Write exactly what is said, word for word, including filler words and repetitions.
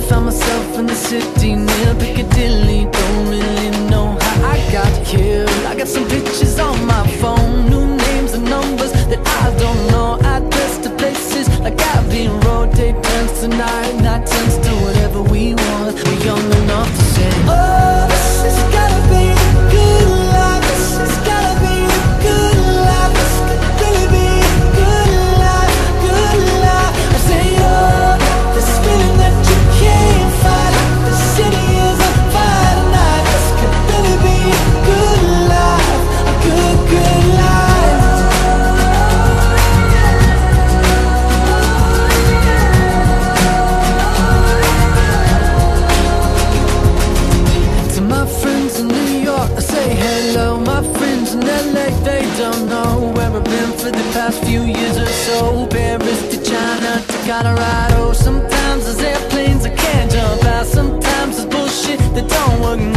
found myself in the city near Piccadilly. Don't really know how I got here. I got some pictures on my phone, new names and numbers that I don't know. Address to places like Abbey Road. Day turns to night, night turns to whatever we want. We're young enough to say, oh, this has gotta be the good life. This has gotta be the good life. This could really be the good life, good life. I say, oh, this feeling that you can't fight. The city is on fire tonight. This could really be a good life, a good, good life. To my friends in New York, I say hello. My friends in L A, they don't know where I've been for the past few years or so. Paris to China to Colorado. Sometimes there's airplanes I can't jump out. Sometimes there's bullshit that don't work.